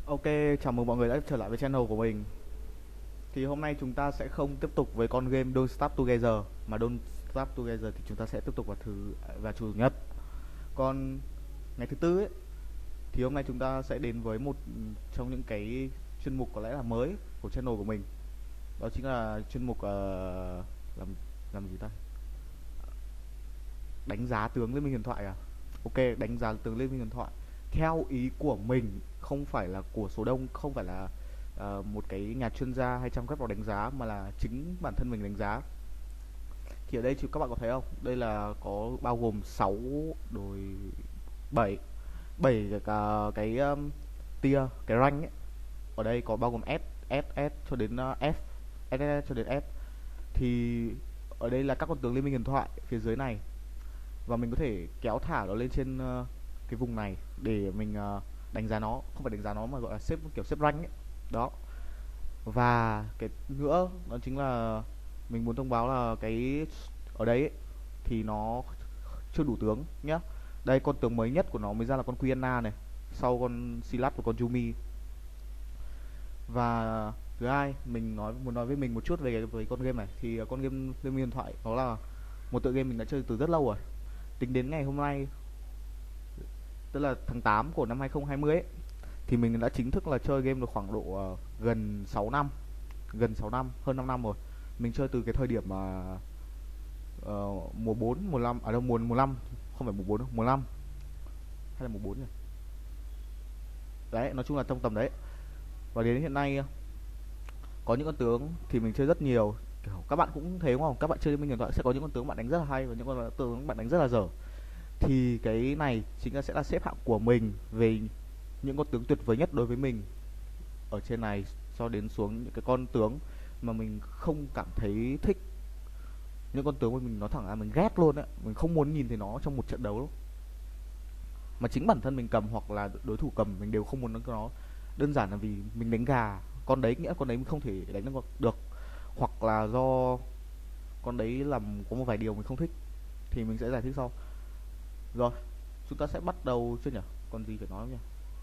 Ok, chào mừng mọi người đã trở lại với channel của mình. Thì hôm nay chúng ta sẽ không tiếp tục với con game Don't Starve Together, mà Don't Starve Together thì chúng ta sẽ tiếp tục vào chủ nhật. Còn ngày thứ tư ấy thì hôm nay chúng ta sẽ đến với một trong những cái chuyên mục có lẽ là mới của channel của mình. Đó chính là chuyên mục làm làm gì ta? Đánh giá tướng Liên minh huyền thoại à? Ok, đánh giá tướng Liên minh huyền thoại theo ý của mình, không phải là của số đông, không phải là một cái nhà chuyên gia hay trang web nào đánh giá, mà là chính bản thân mình đánh giá. Thì ở đây các bạn có thấy không, đây là có bao gồm 6 rồi 7 7 cái tier, cái rank ấy. Ở đây có bao gồm S, SS cho đến F, SS cho đến S. Thì ở đây là các con tướng Liên minh huyền thoại phía dưới này, và mình có thể kéo thả nó lên trên cái vùng này để mình đánh giá nó, không phải đánh giá nó mà gọi là xếp, kiểu xếp rank ấy. Đó. Và cái nữa đó chính là mình muốn thông báo là cái ở đấy ấy, thì nó chưa đủ tướng nhá. Đây, con tướng mới nhất của nó mới ra là con Quiana này, sau con Silas và con Yumi. Và thứ hai, mình muốn nói với mình một chút về với con game này. Thì con game Liên minh huyền thoại nó là một tựa game mình đã chơi từ rất lâu rồi. Tính đến ngày hôm nay, tức là tháng 8 của năm 2020 ấy, thì mình đã chính thức là chơi game được khoảng độ gần 6 năm, gần 6 năm, hơn 5 năm rồi. Mình chơi từ cái thời điểm mà mùa 4, mùa 5, ở đâu mùa 5, không phải mùa 4 đâu, mùa 5 hay là mùa 4 nhỉ? Đấy, nói chung là trong tầm đấy. Và đến hiện nay có những con tướng thì mình chơi rất nhiều. Kiểu các bạn cũng thế đúng không? Các bạn chơi Liên minh huyền thoại sẽ có những con tướng bạn đánh rất là hay và những con tướng bạn đánh rất là dở. Thì cái này chính là sẽ là xếp hạng của mình về những con tướng tuyệt vời nhất đối với mình ở trên này, cho đến xuống những cái con tướng mà mình không cảm thấy thích, những con tướng mà mình nói thẳng là mình ghét luôn á, mình không muốn nhìn thấy nó trong một trận đấu đâu. Mà chính bản thân mình cầm hoặc là đối thủ cầm mình đều không muốn nó, đơn giản là vì mình đánh gà con đấy, nghĩa con đấy mình không thể đánh được, hoặc là do con đấy làm có một vài điều mình không thích, thì mình sẽ giải thích sau. Rồi, chúng ta sẽ bắt đầu chưa nhỉ? Còn gì phải nói không nhỉ?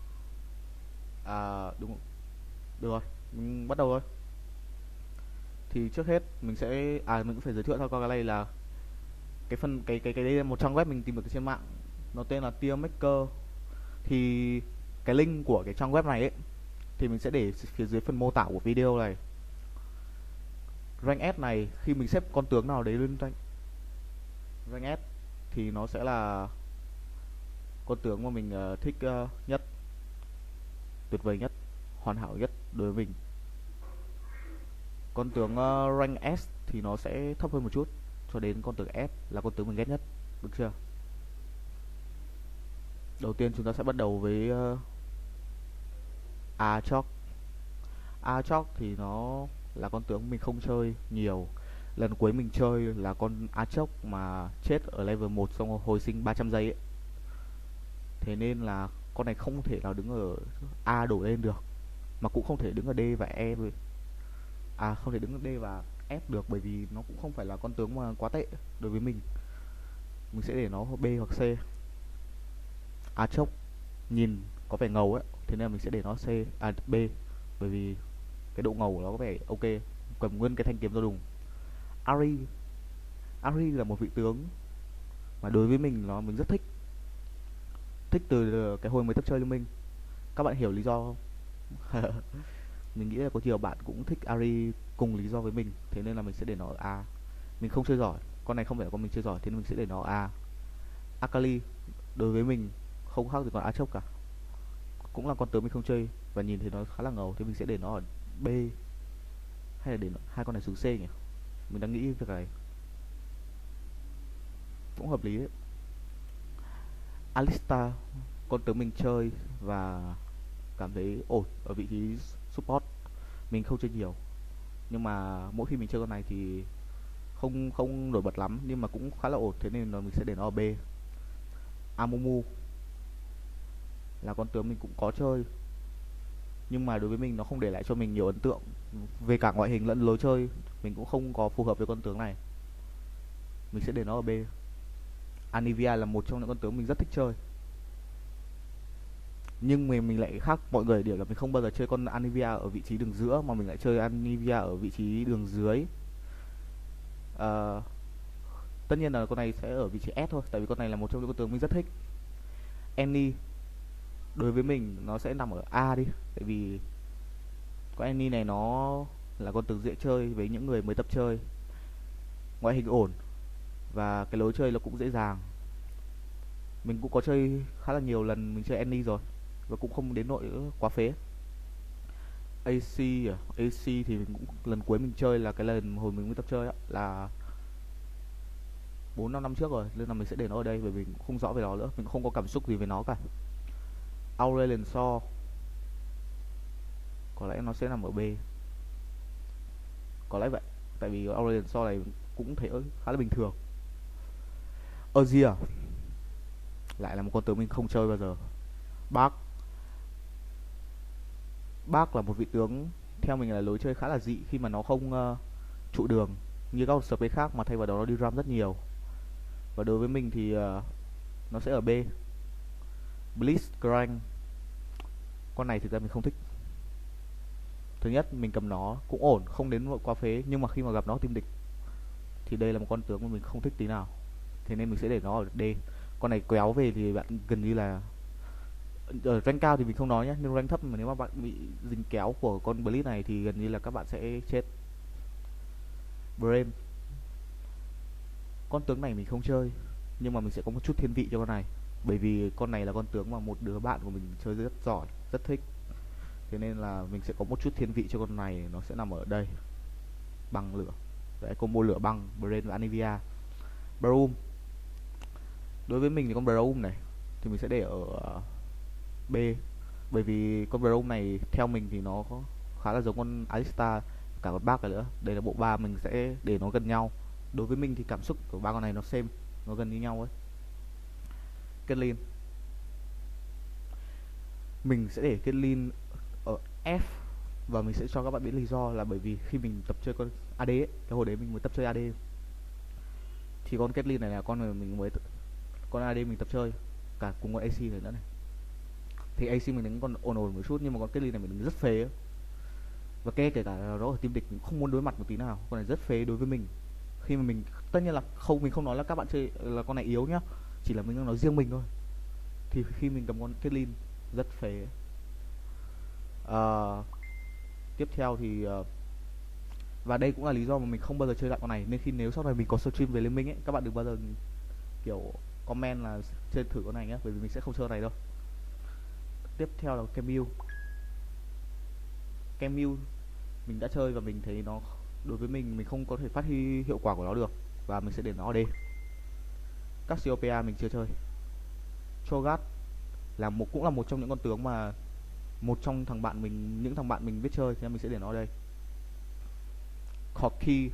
À đúng, được rồi, mình bắt đầu thôi. Thì trước hết mình sẽ mình cũng phải giới thiệu thôi, coi cái này là cái phần cái đây là một trang web mình tìm được trên mạng, nó tên là Tier Maker. Thì cái link của cái trang web này ấy thì mình sẽ để phía dưới phần mô tả của video này. Rank S này, khi mình xếp con tướng nào đấy lên rank S thì nó sẽ là con tướng mà mình thích nhất, tuyệt vời nhất, hoàn hảo nhất đối với mình. Con tướng rank S thì nó sẽ thấp hơn một chút, cho đến con tướng S là con tướng mình ghét nhất, được chưa? Đầu tiên chúng ta sẽ bắt đầu với Aatrox. Aatrox thì nó là con tướng mình không chơi nhiều. Lần cuối mình chơi là con Aatrox mà chết ở level 1 xong rồi hồi sinh 300 giây ấy. Thế nên là con này không thể nào đứng ở A đổ lên được, mà cũng không thể đứng ở D và E rồi. Không thể đứng ở D và F được, bởi vì nó cũng không phải là con tướng mà quá tệ đối với mình. Mình sẽ để nó B hoặc C. Aatrox nhìn có vẻ ngầu ấy, thế nên mình sẽ để nó B, bởi vì cái độ ngầu của nó có vẻ ok, cầm nguyên cái thanh kiếm do đùng. Ari, Ari là một vị tướng mà đối với mình mình rất thích, thích từ cái hồi mới tập chơi Liên minh. Các bạn hiểu lý do không? Mình nghĩ là có nhiều bạn cũng thích Ari cùng lý do với mình, thế nên là mình sẽ để nó ở A. Mình không chơi giỏi, con này không phải là con mình chơi giỏi, thế nên mình sẽ để nó ở A. Akali đối với mình không khác gì còn Aatrox cả, cũng là con tướng mình không chơi và nhìn thấy nó khá là ngầu, thế mình sẽ để nó ở B, hay là để hai con này xuống C nhỉ? Mình đang nghĩ việc này cũng hợp lý đấy. Alistar, con tướng mình chơi và cảm thấy ổn ở vị trí support. Mình không chơi nhiều, nhưng mà mỗi khi mình chơi con này thì không không nổi bật lắm, nhưng mà cũng khá là ổn, thế nên là mình sẽ để nó ở B. Amumu là con tướng mình cũng có chơi, nhưng mà đối với mình nó không để lại cho mình nhiều ấn tượng về cả ngoại hình lẫn lối chơi, mình cũng không có phù hợp với con tướng này, mình sẽ để nó ở B. Anivia là một trong những con tướng mình rất thích chơi. Nhưng mình lại khác mọi người ở điểm là mình không bao giờ chơi con Anivia ở vị trí đường giữa, mà mình lại chơi Anivia ở vị trí đường dưới. Ờ, tất nhiên là con này sẽ ở vị trí S thôi, tại vì con này là một trong những con tướng mình rất thích. Annie đối với mình nó sẽ nằm ở A đi, tại vì con Annie này nó là con tướng dễ chơi với những người mới tập chơi, ngoại hình ổn và cái lối chơi nó cũng dễ dàng. Mình cũng có chơi khá là nhiều lần mình chơi Annie rồi và cũng không đến nỗi quá phế. AC à? AC thì mình cũng lần cuối mình chơi là cái lần hồi mình mới tập chơi á, là 4-5 năm trước rồi, nên là mình sẽ để nó ở đây bởi vì mình cũng không rõ về nó nữa, mình không có cảm xúc gì về nó cả. Aurelion So có lẽ nó sẽ nằm ở B, có lẽ vậy, tại vì Aurelion So này cũng thấy khá là bình thường. Azir lại là một con tướng mình không chơi bao giờ. Bác Bác là một vị tướng theo mình là lối chơi khá là dị khi mà nó không trụ đường như các sp khác, mà thay vào đó nó đi ram rất nhiều. Và đối với mình thì nó sẽ ở B. Blitzcrank, con này thực ra mình không thích. Thứ nhất mình cầm nó cũng ổn, không đến nỗi quá phế, nhưng mà khi mà gặp nó team địch thì đây là một con tướng mà mình không thích tí nào, thế nên mình sẽ để nó ở D. Con này kéo về thì bạn gần như là ở rank cao thì mình không nói nhé, nhưng rank thấp mà nếu mà bạn bị dính kéo của con Blitz này thì gần như là các bạn sẽ chết. Brain, con tướng này mình không chơi, nhưng mà mình sẽ có một chút thiên vị cho con này, bởi vì con này là con tướng mà một đứa bạn của mình chơi rất giỏi, rất thích, thế nên là mình sẽ có một chút thiên vị cho con này. Nó sẽ nằm ở đây, băng lửa. Đấy, combo lửa băng Brain và Anivia. Braum, đối với mình thì con Braum này thì mình sẽ để ở B, bởi vì con Braum này theo mình thì nó có khá là giống con Alistar, cả con bác này nữa. Đây là bộ ba, mình sẽ để nó gần nhau. Đối với mình thì cảm xúc của ba con này nó same, nó gần như nhau ấy. Caitlyn, mình sẽ để Caitlyn ở F, và mình sẽ cho các bạn biết lý do là bởi vì khi mình tập chơi con AD ấy, cái hồi đấy mình mới tập chơi AD, thì con Caitlyn này là con mà mình mới con AD mình tập chơi cả cùng con AC này nữa này, thì AC mình đánh con ồn ồn một chút, nhưng mà con Caitlyn này mình đánh rất phế ấy. Và kể cả nó ở team địch mình không muốn đối mặt một tí nào, con này rất phế đối với mình. Khi mà mình tất nhiên là không, mình không nói là các bạn chơi là con này yếu nhá, chỉ là mình đang nói riêng mình thôi, thì khi mình cầm con Caitlyn rất phế. Ờ, tiếp theo thì và đây cũng là lý do mà mình không bao giờ chơi lại con này, nên nếu sau này mình có stream về liên minh ấy, các bạn đừng bao giờ kiểu comment là chơi thử con này nhé, bởi vì mình sẽ không chơi này đâu. Tiếp theo là Camille. Camille mình đã chơi và mình thấy nó, đối với mình không có thể phát huy hiệu quả của nó được, và mình sẽ để nó ở đây. Cassiopeia mình chưa chơi. Cho'Gath là cũng là một trong những con tướng mà một trong những thằng bạn mình biết chơi, nên mình sẽ để nó ở đây. Corki,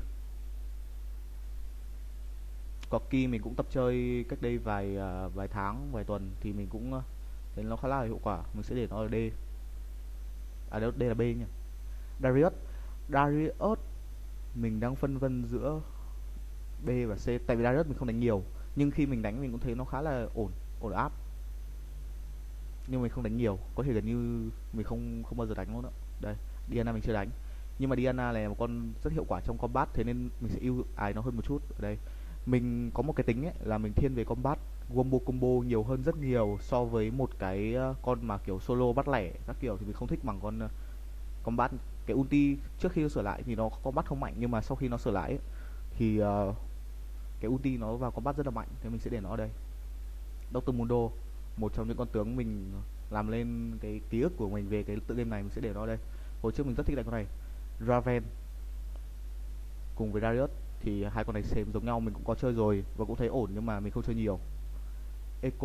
Corki mình cũng tập chơi cách đây vài tháng, vài tuần, thì mình cũng thấy nó khá là hiệu quả, mình sẽ để nó ở D. À đây là B nhỉ. Darius, Darius mình đang phân vân giữa B và C, tại vì Darius mình không đánh nhiều, nhưng khi mình đánh mình cũng thấy nó khá là ổn áp, nhưng mình không đánh nhiều, có thể gần như mình không không bao giờ đánh nó nữa. Đây, Diana mình chưa đánh, nhưng mà Diana này là một con rất hiệu quả trong combat, thế nên mình sẽ ưu ái nó hơn một chút. Ở đây mình có một cái tính ấy, là mình thiên về combat combo nhiều hơn rất nhiều so với một cái con mà kiểu solo bắt lẻ các kiểu, thì mình không thích bằng con combat. Cái ulti trước khi nó sửa lại thì nó combat không mạnh, nhưng mà sau khi nó sửa lại ấy, thì cái ulti nó vào combat rất là mạnh, thế mình sẽ để nó ở đây. Dr. Mundo, một trong những con tướng mình làm lên cái ký ức của mình về cái tựa game này, mình sẽ để nó ở đây. Hồi trước mình rất thích đánh con này. Raven cùng với Darius thì hai con này same giống nhau, mình cũng có chơi rồi và cũng thấy ổn, nhưng mà mình không chơi nhiều. Echo,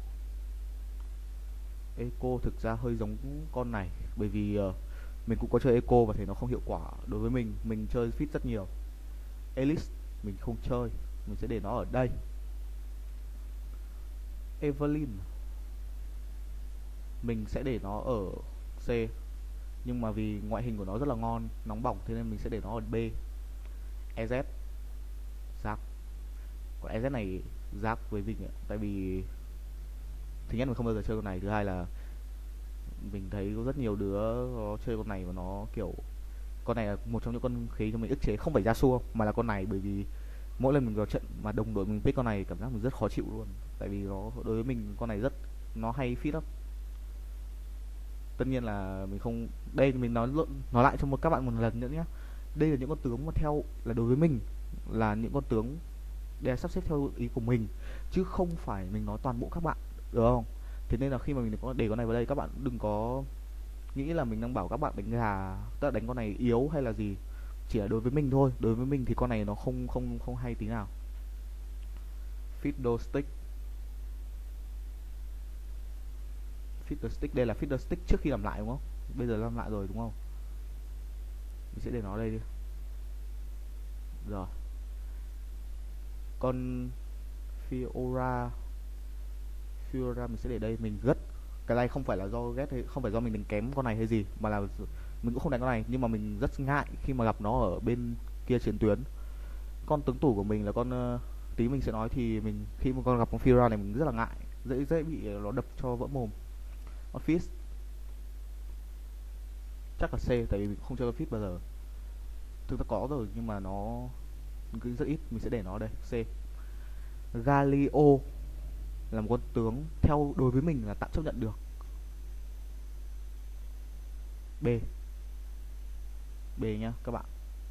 Echo thực ra hơi giống con này, bởi vì mình cũng có chơi Echo và thấy nó không hiệu quả đối với mình chơi fit rất nhiều. Elise mình không chơi, mình sẽ để nó ở đây. Evelyn mình sẽ để nó ở C, nhưng mà vì ngoại hình của nó rất là ngon, nóng bỏng, thế nên mình sẽ để nó ở B. EZ, Zac, còn EZ này Zac với mình ạ, tại vì thứ nhất mình không bao giờ chơi con này, thứ hai là Mình thấy có rất nhiều đứa nó chơi con này và nó kiểu con này là một trong những con khí cho mình ức chế, không phải Yasuo mà là con này, bởi vì mỗi lần mình vào trận mà đồng đội mình pick con này cảm giác mình rất khó chịu luôn, tại vì nó đối với mình con này rất nó hay fit lắm. Tất nhiên là mình không, đây mình nói lại cho các bạn một lần nữa nhé. Đây là những con tướng mà theo là đối với mình là những con tướng để sắp xếp theo ý của mình, chứ không phải mình nói toàn bộ các bạn, được không? Thế nên là khi mà mình có để con này vào đây, các bạn đừng có nghĩ là mình đang bảo các bạn đánh gà, tức là đánh con này yếu hay là gì. Chỉ là đối với mình thôi, đối với mình thì con này nó không hay tí nào. Fiddlestick, Fiddlestick đây là Fiddlestick trước khi làm lại đúng không? Bây giờ làm lại rồi đúng không? Mình sẽ để nó đây đi. Rồi. Con Fiora, Fiora mình sẽ để đây, mình gất. Cái này không phải là do ghét hay không phải do mình đánh kém con này hay gì, mà là mình cũng không đánh con này, nhưng mà mình rất ngại khi mà gặp nó ở bên kia chiến tuyến. Con tướng tủ của mình là con tí mình sẽ nói, thì mình khi mà con gặp con Fiora này mình rất là ngại, dễ dễ bị nó đập cho vỡ mồm. Con Fizz chắc là C, tại vì mình không chơi con Fizz bao giờ. Thực ra có rồi nhưng mà nó cứ rất ít, mình sẽ để nó đây C. Galio là một con tướng theo đối với mình là tạm chấp nhận được, B. B nhá các bạn.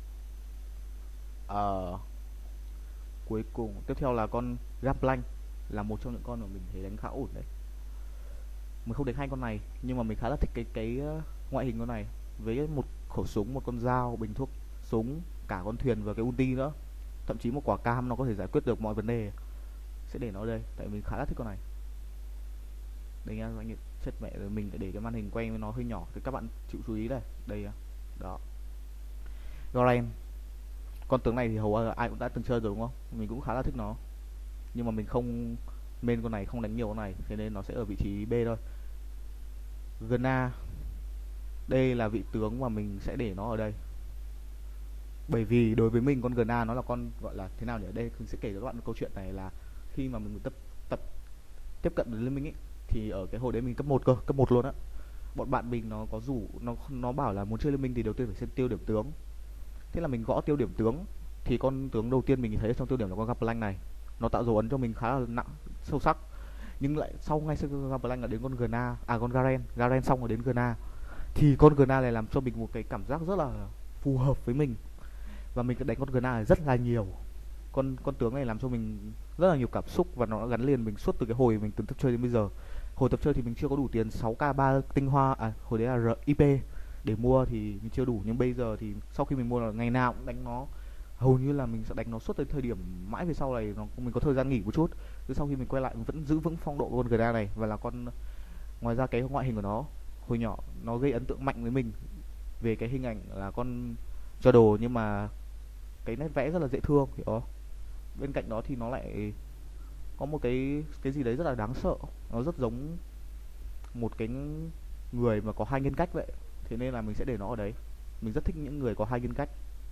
Cuối cùng tiếp theo là con Gaplank, là một trong những con mà mình thấy đánh khá ổn đấy. Mình không đánh hai con này nhưng mà mình khá là thích cái ngoại hình con này, với một khẩu súng, một con dao, bình thuốc, súng, cả con thuyền và cái ulti nữa, thậm chí một quả cam nó có thể giải quyết được mọi vấn đề. Sẽ để nó ở đây tại mình khá là thích con này. Đây nha anh, chết mẹ rồi, mình phải để cái màn hình quay với nó hơi nhỏ thì các bạn chịu chú ý đây. Đây đó, Garen. Con tướng này thì hầu ai cũng đã từng chơi rồi đúng không? Mình cũng khá là thích nó, nhưng mà mình không main con này, không đánh nhiều con này, thế nên nó sẽ ở vị trí B thôi. Gna, đây là vị tướng mà mình sẽ để nó ở đây, bởi vì đối với mình con Gna nó là con gọi là thế nào nhỉ? Đây mình sẽ kể cho các bạn một câu chuyện này, là khi mà mình tập tiếp cận đến liên minh ấy, thì ở cái hồi đấy mình cấp 1 cơ, cấp 1 luôn á. Bọn bạn mình nó có rủ, nó bảo là muốn chơi liên minh thì đầu tiên phải xem tiêu điểm tướng. Thế là mình gõ tiêu điểm tướng, thì con tướng đầu tiên mình thấy trong tiêu điểm là con Gaplank này. Nó tạo dấu ấn cho mình khá là nặng, sâu sắc. Nhưng lại sau ngay sau Gaplank là đến con Gna, con Garen, Garen xong rồi đến Gna. Thì con Gna này làm cho mình một cái cảm giác rất là phù hợp với mình, và mình đánh con Gna này rất là nhiều. Con tướng này làm cho mình rất là nhiều cảm xúc, và nó đã gắn liền mình suốt từ cái hồi mình từng tập chơi đến bây giờ. Hồi tập chơi thì mình chưa có đủ tiền 6k3 tinh hoa, hồi đấy là RIP để mua thì mình chưa đủ, nhưng bây giờ thì sau khi mình mua là ngày nào cũng đánh nó, hầu như là mình sẽ đánh nó suốt tới thời điểm mãi về sau này mình có thời gian nghỉ một chút. Từ sau khi mình quay lại mình vẫn giữ vững phong độ của con Gna này, và là con, ngoài ra cái ngoại hình của nó hồi nhỏ nó gây ấn tượng mạnh với mình về cái hình ảnh là con cho đồ, nhưng mà cái nét vẽ rất là dễ thương hiểu không? Bên cạnh đó thì nó lại có một cái gì đấy rất là đáng sợ, nó rất giống một cái người mà có hai nhân cách vậy, thế nên là mình sẽ để nó ở đấy. Mình rất thích những người có hai nhân cách.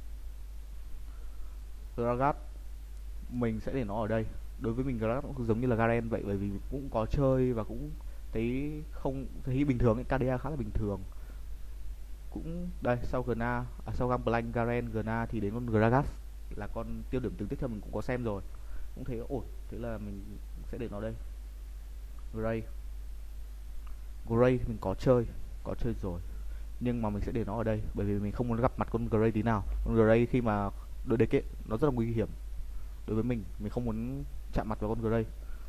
Gragas mình sẽ để nó ở đây. Đối với mình Gragas cũng giống như là Garen vậy, bởi vì cũng có chơi và cũng thấy không thấy bình thường ấy, KDA khá là bình thường. Cũng đây, sau Gna, sau Gangplank, Garen, Gna thì đến con Gragas, là con tiêu điểm tướng tiếp theo mình cũng có xem rồi, cũng thấy ổn, thế là mình sẽ để nó đây. Gray, Gray thì mình có chơi rồi, nhưng mà mình sẽ để nó ở đây bởi vì mình không muốn gặp mặt con Gray tí nào. Con Gray khi mà đội địch ấy nó rất là nguy hiểm đối với mình không muốn chạm mặt vào con Gray.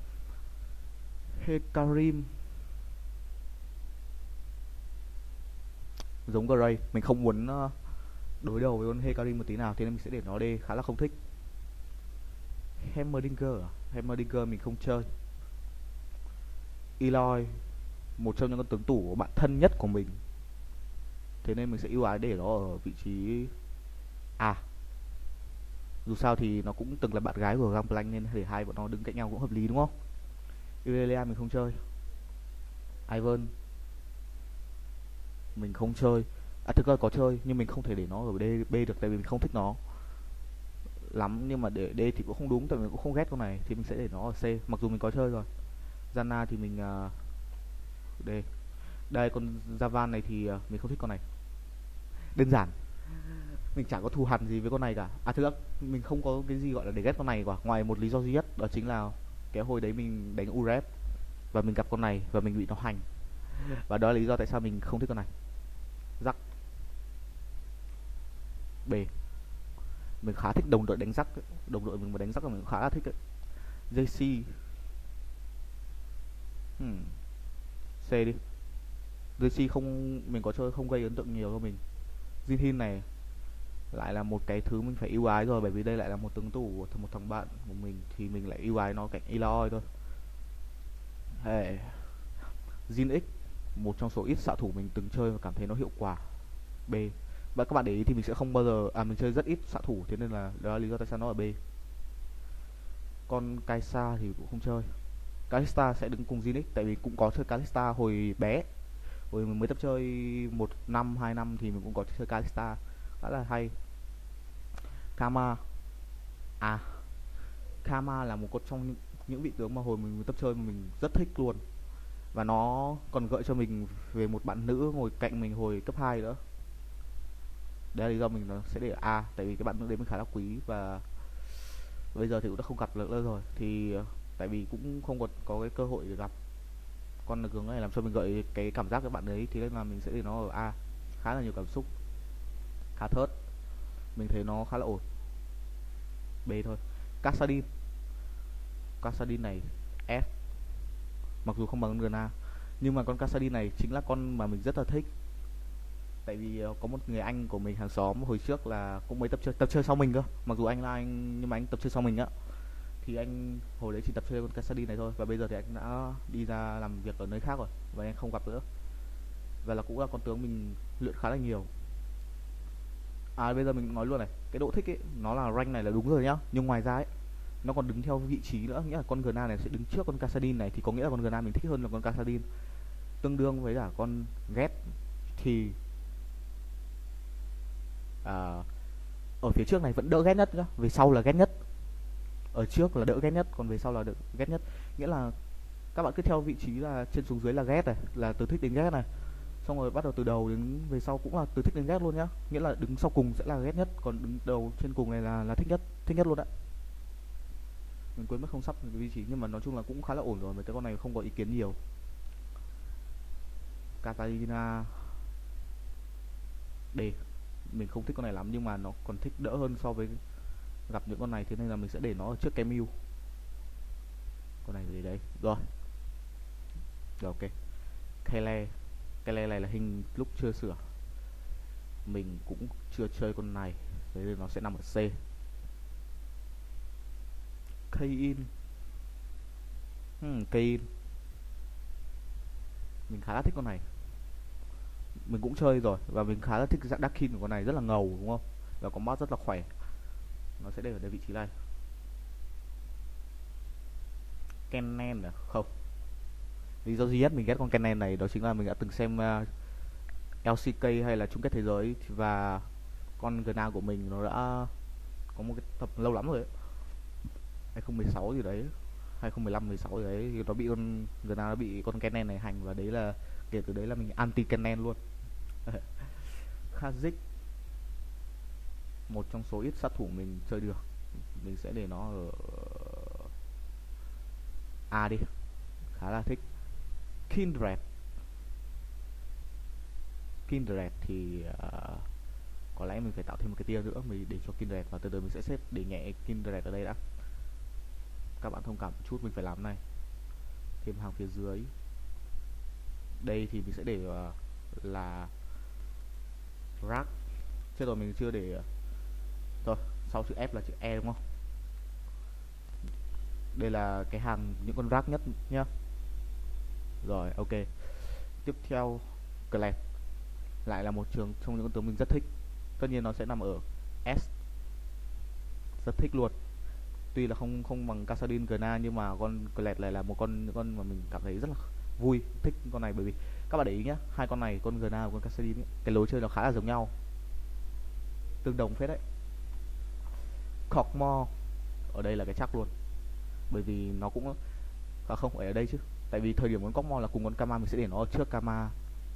Hecarim giống Gray, mình không muốn đối đầu với con Hecarim một tí nào, thế nên mình sẽ để nó đi, khá là không thích. Heimerdinger Heimerdinger mình không chơi. Eloy, một trong những con tướng tủ bạn thân nhất của mình, thế nên mình sẽ ưu ái để nó ở vị trí A. Dù sao thì nó cũng từng là bạn gái của Gangplank, nên để hai bọn nó đứng cạnh nhau cũng hợp lý đúng không? Irelia mình không chơi. Ivan mình không chơi. Thực ra có chơi nhưng mình không thể để nó ở D, B được, tại vì mình không thích nó lắm, nhưng mà để D thì cũng không đúng, tại vì mình cũng không ghét con này, thì mình sẽ để nó ở C, mặc dù mình có chơi rồi. Zana thì mình D. Đây con Javan này thì mình không thích con này. Đơn giản, mình chẳng có thù hằn gì với con này cả. À thực ra mình không có cái gì gọi là để ghét con này cả, ngoài một lý do duy nhất, đó chính là cái hồi đấy mình đánh Urep và mình gặp con này và mình bị nó hành. Và đó là lý do tại sao mình không thích con này. Rắc B. Mình khá thích đồng đội đánh rắc, đồng đội mình mà đánh rắc là mình khá là thích ấy. JC. C đi. JC không, mình có chơi không gây ấn tượng nhiều cho mình. Jinhin này lại là một cái thứ mình phải ưu ái rồi, bởi vì đây lại là một tướng tù của một thằng bạn của mình thì mình lại ưu ái nó cạnh Eloy thôi. Hey. Jin X, một trong số ít xạ thủ mình từng chơi và cảm thấy nó hiệu quả. B. Và các bạn để ý thì mình sẽ không bao giờ mình chơi rất ít xạ thủ, thế nên là đó là lý do tại sao nó ở B. Con Kaisa thì cũng không chơi. Kalista sẽ đứng cùng Jinx, tại vì cũng có chơi Kalista hồi bé, hồi mình mới tập chơi 1 năm 2 năm thì mình cũng có chơi Kalista khá là hay. Kama. Kama là một trong những vị tướng mà hồi mình tập chơi mà mình rất thích luôn, và nó còn gợi cho mình về một bạn nữ ngồi cạnh mình hồi cấp 2 nữa. Đây là lý do mình nó sẽ để ở A, tại vì cái bạn nữ đấy mình khá là quý, và bây giờ thì cũng đã không gặp nữa rồi, thì tại vì cũng không có cái cơ hội để gặp con tướng này làm cho mình gợi cái cảm giác các bạn đấy, thì nên là mình sẽ để nó ở A. Khá là nhiều cảm xúc. Khá thớt, mình thấy nó khá là ổn. B thôi. Kassadin này F, mặc dù không bằng Gna, nhưng mà con Kassadin này chính là con mà mình rất là thích. Tại vì có một người anh của mình hàng xóm hồi trước là cũng mới tập chơi sau mình cơ, mặc dù anh là anh nhưng mà anh tập chơi sau mình á, thì anh hồi đấy chỉ tập chơi con Kassadin này thôi, và bây giờ thì anh đã đi ra làm việc ở nơi khác rồi và anh không gặp nữa, và là cũng là con tướng mình luyện khá là nhiều. Bây giờ mình nói luôn này, cái độ thích ấy nó là rank này là đúng rồi nhá, nhưng ngoài ra ấy nó còn đứng theo vị trí nữa, nghĩa là con Gna này sẽ đứng trước con Kassadin này, thì có nghĩa là con Gna mình thích hơn là con Kassadin. Tương đương với cả con Ghét thì ở phía trước này vẫn đỡ ghét nhất nhá, về sau là ghét nhất. Ở trước là đỡ ghét nhất, còn về sau là đỡ ghét nhất, nghĩa là các bạn cứ theo vị trí là trên xuống dưới là ghét này, là từ thích đến ghét này, xong rồi bắt đầu từ đầu đến về sau cũng là từ thích đến ghét luôn nhá, nghĩa là đứng sau cùng sẽ là ghét nhất, còn đứng đầu trên cùng này là thích nhất luôn đấy. Mình quên mất không sắp cái vị trí, nhưng mà nói chung là cũng khá là ổn rồi, mấy cái con này không có ý kiến nhiều. Katarina D, mình không thích con này lắm, nhưng mà nó còn thích đỡ hơn so với gặp những con này, thế nên là mình sẽ để nó ở trước cái Mew. Con này để đây rồi. Ok. Kele này là hình lúc chưa sửa, mình cũng chưa chơi con này, thế nên nó sẽ nằm ở C. Kain. Kain mình khá là thích con này, mình cũng chơi rồi và mình khá là thích cái dạng Darkin của con này, rất là ngầu đúng không, và có mod rất là khỏe. Nó sẽ để ở đây vị trí này. Kennen à? Không, lý do duy nhất mình ghét con Kennen này đó chính là mình đã từng xem LCK hay là chung kết thế giới, và con Gna của mình nó đã có một cái tập lâu lắm rồi ấy. 2016 gì đấy, 2015 16 gì đấy, thì nó bị con Gna, nó bị con Kennen này hành, và đấy là kể từ đấy là mình anti Kennen luôn. Kha'Zix, một trong số ít sát thủ mình chơi được, mình sẽ để nó ở A đi, khá là thích. Kindred thì có lẽ mình phải tạo thêm một cái tia nữa mình để cho Kindred, và từ từ mình sẽ xếp để nhẹ Kindred ở đây đã. Các bạn thông cảm một chút, mình phải làm này. Thêm hàng phía dưới. Đây thì mình sẽ để là Rác. Chết rồi, mình chưa để rồi, sau chữ F là chữ E đúng không? Đây là cái hàng những con Rác nhất nhá. Rồi, ok. Tiếp theo Kled, lại là một trường trong những con tướng mình rất thích. Tất nhiên nó sẽ nằm ở S, rất thích luôn. Tuy là không bằng Kassadin Gna, nhưng mà con Kled lại là một những con mà mình cảm thấy rất là vui, thích con này, bởi vì các bạn để ý nhá, hai con này, con Gna và con Kassadin ấy, cái lối chơi nó khá là giống nhau, tương đồng phết đấy. Kog'Maw ở đây là cái chắc luôn, bởi vì nó cũng không phải ở đây chứ, tại vì thời điểm con Kog'Maw là cùng con Kama, mình sẽ để nó ở trước Kama,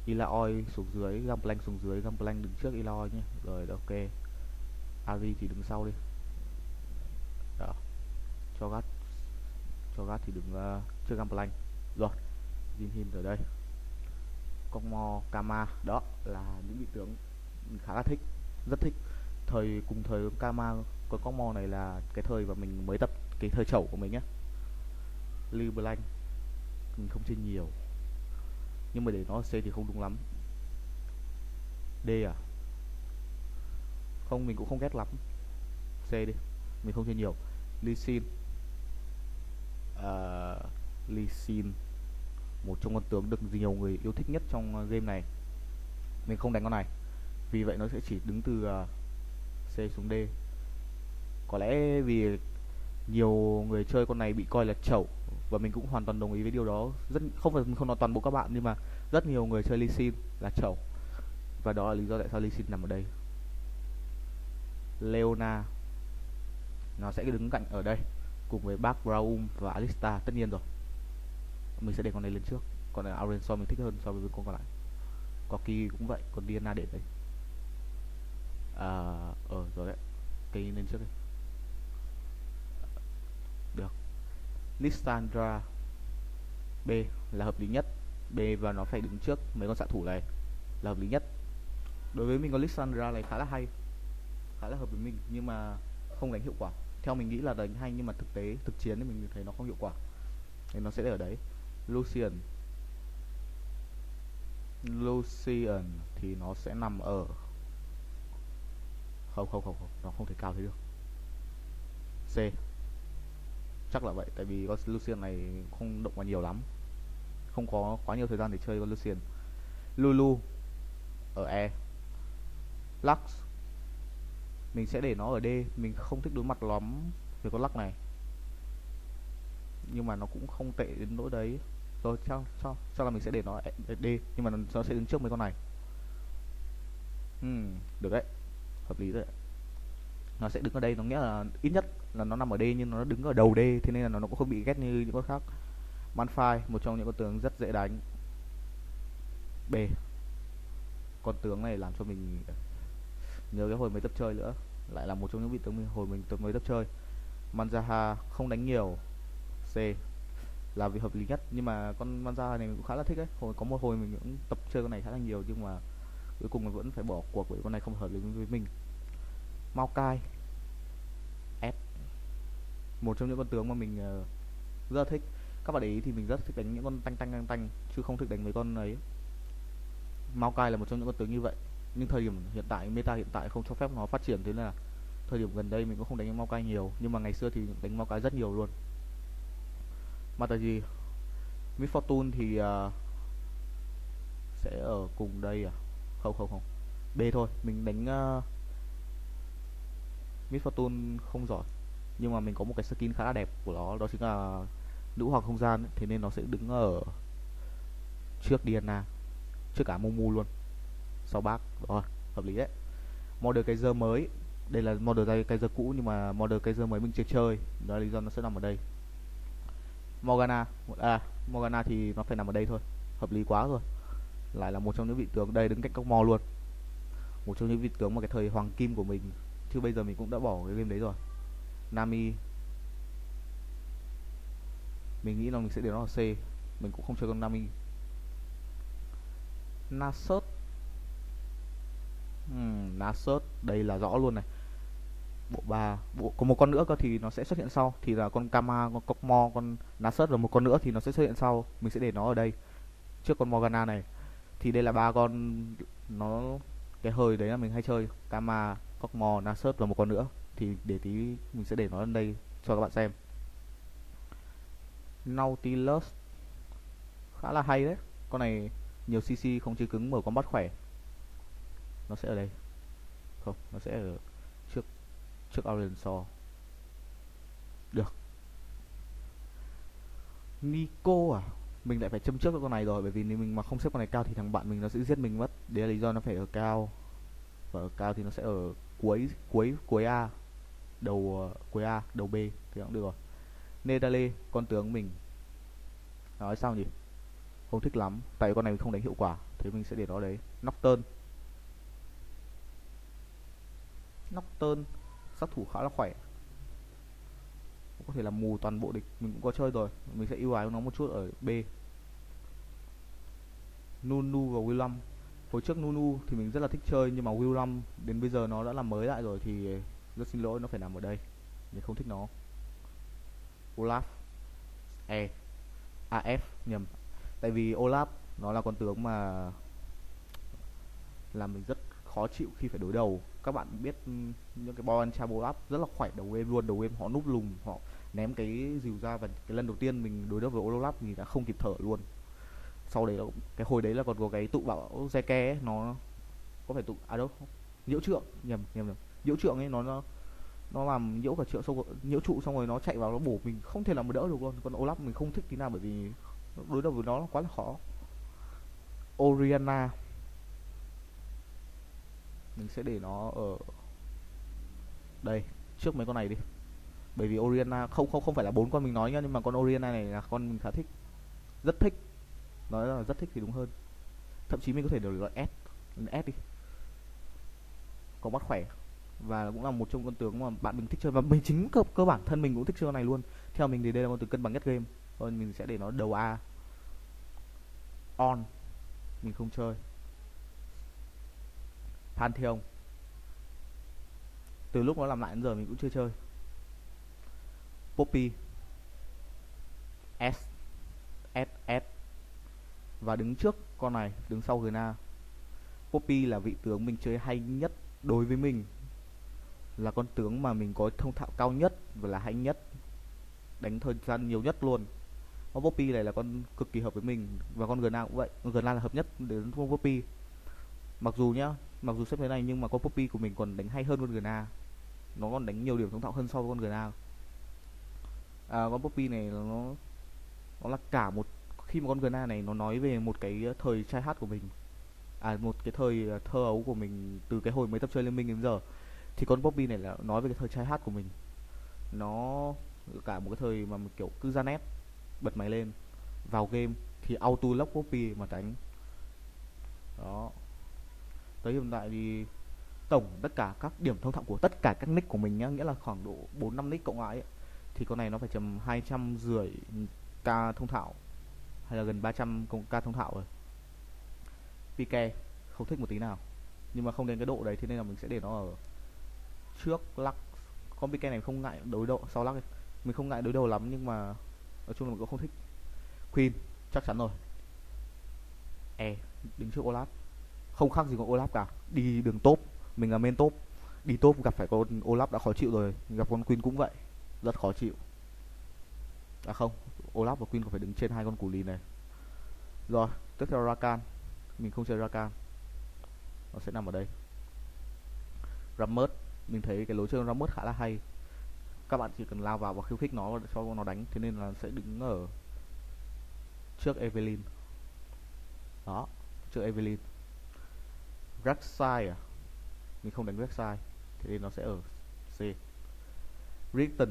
Ilaoi xuống dưới, Gangplank xuống dưới, Gangplank đứng trước Ilaoi nhé. Rồi ok. Ari thì đứng sau đi. Đó. Cho gắt, thì đứng trước Gangplank. Rồi, Jinhin ở đây. Kongmo, Kama, đó là những vị tướng mình khá là thích, rất thích. Cùng thời Kama, còn Kongmo này là cái thời mà mình mới tập, cái thời chẩu của mình nhé. Liu Blanc mình không chơi nhiều, nhưng mà để nó C thì không đúng lắm. D à? Không, mình cũng không ghét lắm. C đi, mình không chơi nhiều. Lee Sin, Lee Sin một trong con tướng được nhiều người yêu thích nhất trong game này. Mình không đánh con này, vì vậy nó sẽ chỉ đứng từ C xuống D. Có lẽ vì nhiều người chơi con này bị coi là chẩu, và mình cũng hoàn toàn đồng ý với điều đó. Không phải mình không nói toàn bộ các bạn, nhưng mà rất nhiều người chơi Lee Sin là chẩu, và đó là lý do tại sao Lee Sin nằm ở đây. Leona nó sẽ đứng cạnh ở đây cùng với Bác Braum và Alistar, tất nhiên rồi. Mình sẽ để con này lên trước, còn là Aurelion mình thích hơn so với con còn lại. Corki cũng vậy, còn Diana để đây. Rồi đấy, cây lên trước đi. Được. Lissandra B là hợp lý nhất. B và nó phải đứng trước mấy con xạ thủ này là hợp lý nhất. Đối với mình con Lissandra này khá là hay, khá là hợp với mình, nhưng mà không đánh hiệu quả. Theo mình nghĩ là đánh hay, nhưng mà thực chiến thì mình thấy nó không hiệu quả, thì nó sẽ để ở đấy. Lucian thì nó sẽ nằm ở không, nó không thể cao thế được. C chắc là vậy, tại vì con Lucian này không động vào nhiều lắm, không có quá nhiều thời gian để chơi con Lucian. Lulu ở E. Lux mình sẽ để nó ở D, mình không thích đối mặt lắm với con Lux này, nhưng mà nó cũng không tệ đến nỗi đấy. Rồi cho là mình sẽ để nó ở D, nhưng mà nó sẽ đứng trước mấy con này. Được đấy, hợp lý rồi đấy. Nó sẽ đứng ở đây, nó nghĩa là ít nhất là nó nằm ở D, nhưng nó đứng ở đầu D, thế nên là nó cũng không bị ghét như những con khác. Malphite, một trong những con tướng rất dễ đánh. B. Con tướng này làm cho mình nhớ cái hồi mới tập chơi nữa, lại là một trong những vị tướng hồi mình mới tập chơi. Manzaha không đánh nhiều. C là vì hợp lý nhất, nhưng mà con Manzaha này mình cũng khá là thích ấy. Có một hồi mình cũng tập chơi con này khá là nhiều, nhưng mà cuối cùng mình vẫn phải bỏ cuộc bởi con này không hợp lý với mình. Maokai S, một trong những con tướng mà mình rất thích. Các bạn để ý thì mình rất thích đánh những con tanh chứ không thích đánh mấy con ấy. Maokai là một trong những con tướng như vậy, nhưng thời điểm hiện tại, meta hiện tại không cho phép nó phát triển, thế là thời điểm gần đây mình cũng không đánh Maokai nhiều, nhưng mà ngày xưa thì đánh Maokai rất nhiều luôn. Mataji, Miss Fortune thì sẽ ở cùng đây à? Không, B thôi. Mình đánh Miss Fortune không giỏi, nhưng mà mình có một cái skin khá là đẹp của nó, đó chính là nữ hoàng không gian ấy. Thế nên nó sẽ đứng ở trước Diana, trước cả Mumu luôn, sau bác. Rồi, hợp lý đấy. Model Kaiser mới, đây là model Kaiser cũ, nhưng mà model Kaiser mới mình chưa chơi, đó là lý do nó sẽ nằm ở đây. Morgana thì nó phải nằm ở đây thôi, hợp lý quá rồi. Lại là một trong những vị tướng đây, đứng cạnh các mo luôn, một trong những vị tướng mà cái thời hoàng kim của mình, chứ bây giờ mình cũng đã bỏ cái game đấy rồi. Nami mình nghĩ là mình sẽ để nó ở C, mình cũng không chơi con Nami. Nasus, Nasus đây là rõ luôn này. Bộ có một con nữa cơ thì nó sẽ xuất hiện sau, thì là con Kama, con Kokmo, con Nasus và một con nữa thì nó sẽ xuất hiện sau. Mình sẽ để nó ở đây trước con Morgana này. Thì đây là ba con, nó cái hơi đấy là mình hay chơi: Kama, Kokmo, Nasus và một con nữa. Thì để tí mình sẽ để nó lên đây cho các bạn xem. Nautilus khá là hay đấy, con này nhiều CC không chơi cứng, mở combat khỏe. Nó sẽ ở đây, không, nó sẽ ở trước Aurelion. Được. Nico à, mình lại phải châm trước con này rồi, bởi vì nếu mình mà không xếp con này cao thì thằng bạn mình nó sẽ giết mình mất. Đấy là lý do nó phải ở cao, và ở cao thì nó sẽ ở cuối A, cuối A, đầu B thì cũng được rồi. Nedale, con tướng mình nói sao nhỉ, Không thích lắm, tại con này mình không đánh hiệu quả, thế mình sẽ để nó đấy. Nocturne. Nocturne sát thủ khá là khỏe, có thể làm mù toàn bộ địch. Mình cũng có chơi rồi, mình sẽ ưu ái nó một chút ở B. Nunu và William. Hồi trước Nunu thì mình rất là thích chơi, nhưng mà William đến bây giờ nó đã làm mới lại rồi thì rất xin lỗi, nó phải nằm ở đây, mình không thích nó. Olaf. E. AF nhầm, tại vì Olaf nó là con tướng mà làm mình rất khó chịu khi phải đối đầu. Các bạn biết những cái boy cha Olaf rất là khỏe đầu game luôn, đầu game họ núp lùm, họ ném cái dìu ra, và cái lần đầu tiên mình đối đầu với Olaf thì đã không kịp thở luôn. Sau đấy cái hồi đấy là còn có cái tụ bão Zeke ấy, nó có phải tụ đâu, nhiễu trượng, nhầm nhiễu trượng ấy, nó làm nhiễu cả trượng, xong rồi nhiễu trụ, xong rồi nó chạy vào nó bổ mình không thể làm mà đỡ được luôn. Còn Olaf mình không thích tí nào, bởi vì đối đầu với nó quá là khó. Oriana mình sẽ để nó ở đây trước mấy con này đi, bởi vì Oriana không phải là 4 con mình nói nhá, nhưng mà con Oriana này là con mình khá thích, rất thích, nói là rất thích thì đúng hơn. Thậm chí mình có thể đổi loại S đi, có mắt khỏe, và cũng là một trong con tướng mà bạn mình thích chơi, và mình chính cơ bản thân mình cũng thích chơi con này luôn. Theo mình thì đây là con tướng cân bằng nhất game, thôi mình sẽ để nó đầu A. On mình không chơi. Pantheon từ lúc nó làm lại đến giờ mình cũng chưa chơi. Poppy. S. S. Và đứng trước con này, đứng sau Gna. Poppy là vị tướng mình chơi hay nhất đối với mình, là con tướng mà mình có thông thạo cao nhất và là hay nhất, đánh thời gian nhiều nhất luôn. Con Poppy này là con cực kỳ hợp với mình, và con Gna cũng vậy, con Gna là hợp nhất đến con Poppy. Mặc dù xếp thế này nhưng mà con Poppy của mình còn đánh hay hơn con Gna, nó còn đánh nhiều điểm thông thạo hơn so với con Gna. Con Poppy này nó là cả một, khi mà con Gna này nó nói về một cái thời trai hát của mình, một cái thời thơ ấu của mình từ cái hồi mới tập chơi Liên Minh đến giờ, thì con Poppy này là nói về cái thời trai hát của mình. Nó cả một cái thời mà mình kiểu cứ ra nét, bật máy lên, vào game thì auto lock Poppy mà đánh. Đó, tới hiện tại thì tổng tất cả các điểm thông thạo của tất cả các nick của mình nhá, nghĩa là khoảng độ 4-5 nick cộng lại ấy, thì con này nó phải tầm 250 k thông thạo, hay là gần 300 k thông thạo rồi. Pike không thích một tí nào, nhưng mà không đến cái độ đấy, thế nên là mình sẽ để nó ở trước Lux. Con Pike này không ngại đối đầu sau Lux ấy. Mình không ngại đối đầu lắm, nhưng mà nói chung là mình cũng không thích. Queen chắc chắn rồi. Đứng trước Olaf, không khác gì con Olaf cả. Đi đường top, mình là main top, đi top gặp phải con Olaf đã khó chịu rồi, gặp con Queen cũng vậy, rất khó chịu. Không, Olaf và Queen còn phải đứng trên hai con củ lì này. Rồi, tiếp theo Rakan. Mình không chơi Rakan, nó sẽ nằm ở đây. Rammus, mình thấy cái lối chơi Rammus khá là hay, các bạn chỉ cần lao vào và khiêu khích nó cho nó đánh, thế nên là sẽ đứng ở trước Evelyn. Đó, trước Evelyn. Rek'Sai mình không đánh Rek'Sai, thế nên nó sẽ ở C. Richten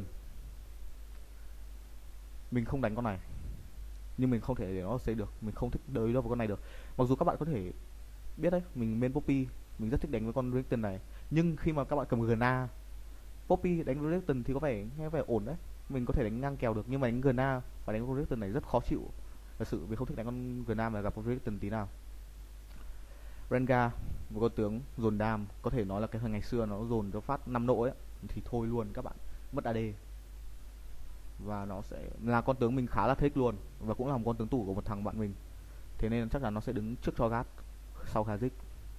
mình không đánh con này, nhưng mình không thể để nó C được, mình không thích đối đầu với con này được. Mặc dù các bạn có thể biết đấy, mình main Poppy, mình rất thích đánh với con Richten này, nhưng khi mà các bạn cầm Gna, Poppy đánh với Richten thì có vẻ nghe vẻ ổn đấy, mình có thể đánh ngang kèo được, nhưng mà đánh Gna và đánh con Richten này rất khó chịu. Thật sự mình không thích đánh con Gna mà gặp con Richten tí nào. Rengar, một con tướng dồn đam, có thể nói là cái thời ngày xưa nó dồn cho phát 5 nộ ấy, thì thôi luôn các bạn, mất AD. Và nó sẽ là con tướng mình khá là thích luôn, và cũng là một con tướng tủ của một thằng bạn mình, thế nên chắc chắn nó sẽ đứng trước cho Gat sau Kha'Zix.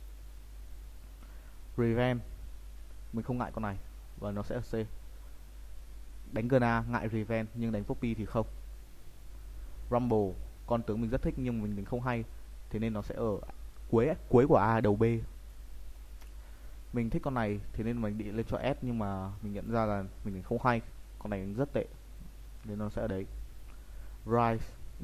Revenge mình không ngại con này, và nó sẽ ở C. Đánh Gna ngại Revenge, nhưng đánh Poppy thì không. Rumble, con tướng mình rất thích nhưng mình không hay, thế nên nó sẽ ở cuối của A đầu B. Mình thích con này thế nên mình đi lên cho S, nhưng mà mình nhận ra là mình không hay, con này rất tệ nên nó sẽ ở đấy. Rise,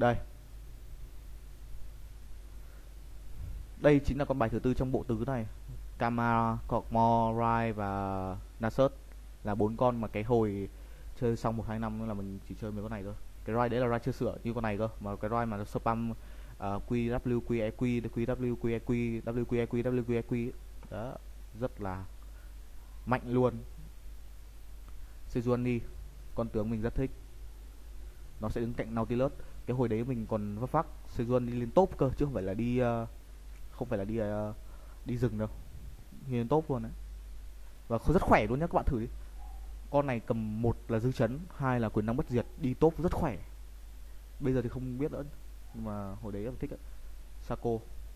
đây chính là con bài thứ tư trong bộ tứ này. Kama, Kog'Maw, Rise và Nasus là 4 con mà cái hồi chơi xong 1-2 năm là mình chỉ chơi mấy con này thôi. Cái Rise đấy là Rise chưa sửa như con này cơ, mà cái Rise mà nó spam QW QEQ QW QEQ WQEQ WQEQ đó, rất là mạnh luôn. Sejuani, con tướng mình rất thích, nó sẽ đứng cạnh Nautilus. Cái hồi đấy mình còn vấp vắc Sejuani đi lên top cơ chứ không phải là đi không phải là đi đi rừng đâu, đi lên top luôn đấy, và rất khỏe luôn nhá, các bạn thử đi. Con này cầm một là dư chấn, hai là quyền năng bất diệt, đi top rất khỏe. Bây giờ thì không biết nữa, nhưng mà hồi đấy em thích ấy. Sako,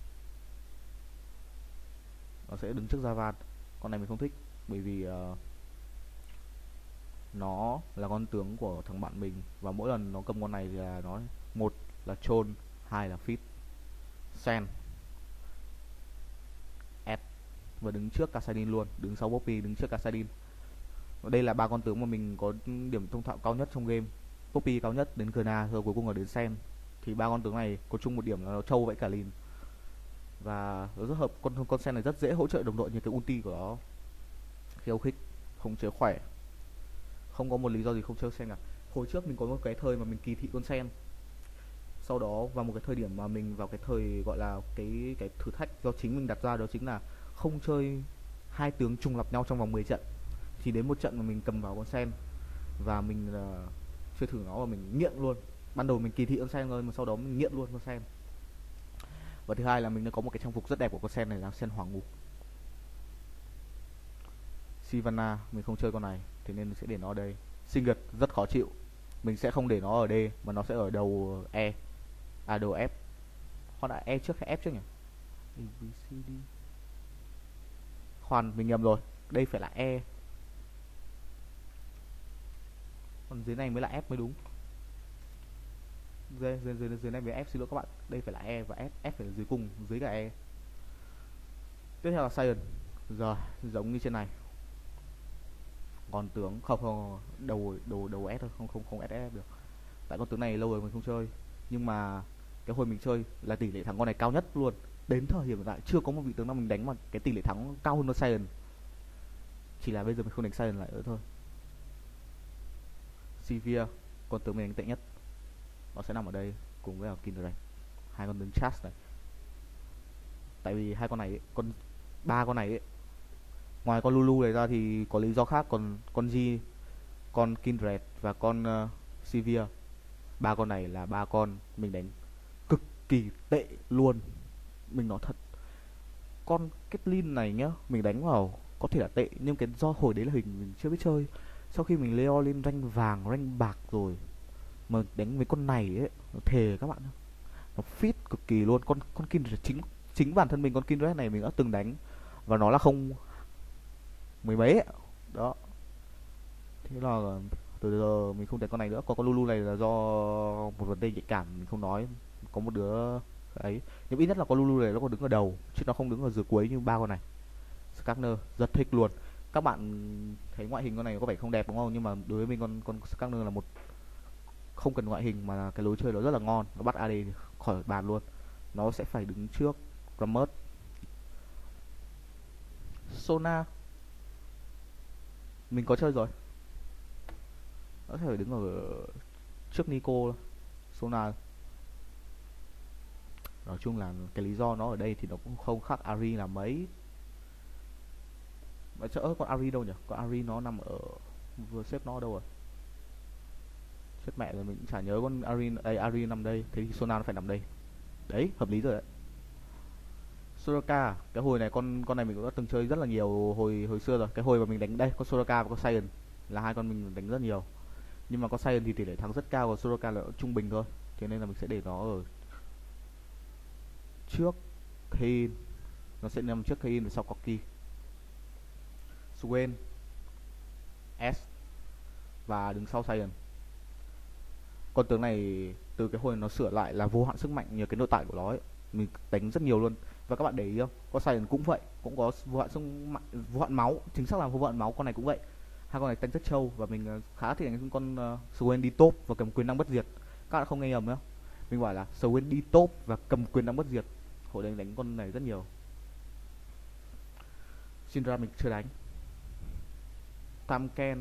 nó sẽ đứng trước Javan. Con này mình không thích bởi vì nó là con tướng của thằng bạn mình, và mỗi lần nó cầm con này thì là nó, một là chôn, hai là fit sen S, và đứng trước Kassadin luôn, đứng sau Poppy, đứng trước Kassadin. Đây là ba con tướng mà mình có điểm thông thạo cao nhất trong game. Poppy cao nhất, đến Gna, rồi cuối cùng là đến Sen. Thì ba con tướng này có chung một điểm là nó trâu vậy cả lìn, và nó rất hợp. Con Sen này rất dễ hỗ trợ đồng đội như cái ulti của nó, khiêu khích, khống chế khỏe, không có một lý do gì không chơi Sen cả. Hồi trước mình có một cái thời mà mình kỳ thị con Sen, sau đó vào một cái thời điểm mà mình vào cái thời gọi là cái thử thách do chính mình đặt ra, đó chính là không chơi hai tướng trùng lặp nhau trong vòng 10 trận. Thì đến một trận mà mình cầm vào con Sen và mình chơi thử nó và mình nghiện luôn. Ban đầu mình kỳ thị con Sen thôi, mà sau đó mình nghiện luôn con Sen. Và thứ hai là mình đã có một cái trang phục rất đẹp của con Sen này là Sen Hoàng Ngục. Sivana mình không chơi con này, thế nên sẽ để nó ở đây. Singed rất khó chịu, mình sẽ không để nó ở D mà nó sẽ ở đầu E, đầu F. Con đã E trước hay F trước nhỉ? A, B, C, D. Khoan, mình nhầm rồi, đây phải là E, còn dưới này mới là F mới đúng. Dưới này với F, xin lỗi các bạn, đây phải là E và F phải là dưới cùng, dưới cả E. Tiếp theo là Scion, rồi giống như trên này, còn tướng không đầu S thôi, không SS được. Tại con tướng này lâu rồi mình không chơi, nhưng mà cái hồi mình chơi là tỷ lệ thắng con này cao nhất luôn. Đến thời điểm hiện tại chưa có một vị tướng nào mình đánh mà cái tỷ lệ thắng cao hơn con Scion, chỉ là bây giờ mình không đánh Scion lại nữa thôi. Sivir, con tướng mình đánh tệ nhất, nó sẽ nằm ở đây cùng với Kindred, hai con tướng Chas này. Tại vì hai con này ấy, ba con này ấy, ngoài con Lulu này ra thì có lý do khác, còn con G, con Kindred và con Sivir, ba con này là ba con mình đánh cực kỳ tệ luôn. Mình nói thật, con Caitlyn này nhá, mình đánh vào có thể là tệ, nhưng cái do hồi đấy là hình mình chưa biết chơi. Sau khi mình leo lên rank vàng, rank bạc rồi mà đánh với con này ấy, nó thề các bạn, nó fit cực kỳ luôn. Con Kindred, chính bản thân mình, con Kindred này mình đã từng đánh và nó là không mười mấy ấy. Đó, thế là từ giờ mình không đánh con này nữa. Còn con Lulu này là do một vấn đề nhạy cảm mình không nói, có một đứa ấy, nhưng ít nhất là con Lulu này nó còn đứng ở đầu chứ nó không đứng ở dưới cuối như ba con này. Skagner rất thích luôn. Các bạn thấy ngoại hình con này có vẻ không đẹp đúng không, nhưng mà đối với mình con Skagner là một, không cần ngoại hình mà cái lối chơi nó rất là ngon, nó bắt AD khỏi bàn luôn. Nó sẽ phải đứng trước Rammus. Sona mình có chơi rồi, nó sẽ phải đứng ở trước Nico. Sona nói chung là cái lý do nó ở đây thì nó cũng không khác Ari là mấy. Mà chợ con Ari đâu nhỉ? Con Ari nó nằm ở, vừa xếp nó đâu rồi? Chết mẹ rồi, mình cũng chả nhớ con Ari đây. Ari nằm đây, thế thì Sona nó phải nằm đây. Đấy, hợp lý rồi đấy. Soraka, cái hồi này con này mình cũng đã từng chơi rất là nhiều hồi xưa rồi. Cái hồi mà mình đánh đây, con Soraka và con Sion là hai con mình đánh rất nhiều. Nhưng mà con Sion thì tỷ lệ thắng rất cao, còn Soraka là trung bình thôi. Thế nên là mình sẽ để nó ở trước Kayn. Nó sẽ nằm trước Kayn và sau Corki. Swain S và đứng sau Sion. Con tướng này từ cái hồi nó sửa lại là vô hạn sức mạnh, nhờ cái nội tại của nó ấy, mình đánh rất nhiều luôn. Và các bạn để ý không, con Sion cũng vậy, cũng có vô hạn sức mạnh, vô hạn máu, chính xác là vô hạn máu. Con này cũng vậy, hai con này đánh rất trâu, và mình khá thích đánh con Swain đi top và cầm quyền năng bất diệt. Các bạn không nghe nhầm nữa, mình bảo là Swain đi top và cầm quyền năng bất diệt. Hồi đấy đánh con này rất nhiều. Syndra mình chưa đánh. Tamken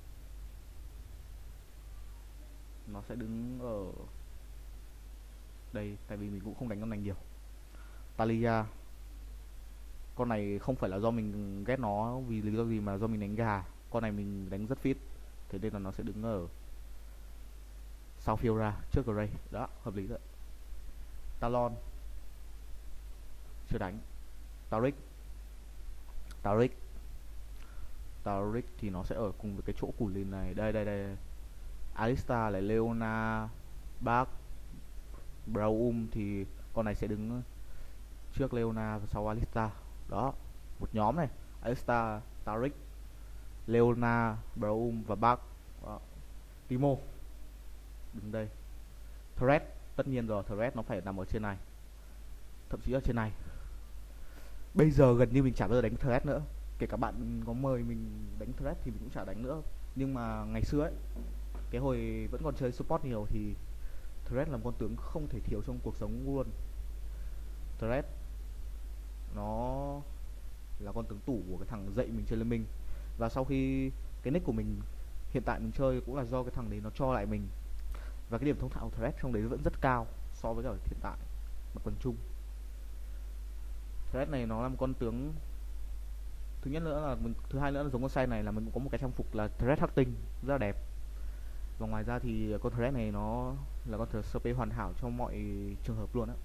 nó sẽ đứng ở đây, tại vì mình cũng không đánh con này nhiều. Talia, con này không phải là do mình ghét nó vì lý do gì mà do mình đánh gà. Con này mình đánh rất fit, thế nên là nó sẽ đứng ở sau Fiora trước Gray. Đó, hợp lý đấy. Talon chưa đánh. Taric, Taric, Taric thì nó sẽ ở cùng với cái chỗ củ lìn này. Đây đây đây, Alistar lại Leona, Bác, Braum thì con này sẽ đứng trước Leona và sau Alistar. Đó, một nhóm này, Alistar, Taric, Leona, Braum và Bác. Timo đứng đây. Threat, tất nhiên rồi, Threat nó phải nằm ở trên này, thậm chí ở trên này. Bây giờ gần như mình chả bao giờ đánh Threat nữa, kể cả bạn có mời mình đánh Threat thì mình cũng chả đánh nữa. Nhưng mà ngày xưa ấy, cái hồi vẫn còn chơi support nhiều thì Threat là một con tướng không thể thiếu trong cuộc sống luôn. Threat nó là con tướng tủ của cái thằng dạy mình chơi Liên Minh. Và sau khi cái nick của mình hiện tại mình chơi cũng là do cái thằng đấy nó cho lại mình. Và cái điểm thông thạo Threat trong đấy vẫn rất cao so với cả hiện tại mặt bằng chung. Threat này nó là một con tướng, thứ nhất nữa là mình, thứ hai nữa là giống con sai này là mình cũng có một cái trang phục là Threat hắc tinh rất là đẹp. Và ngoài ra thì con Threat này nó là con SP hoàn hảo cho mọi trường hợp luôn á.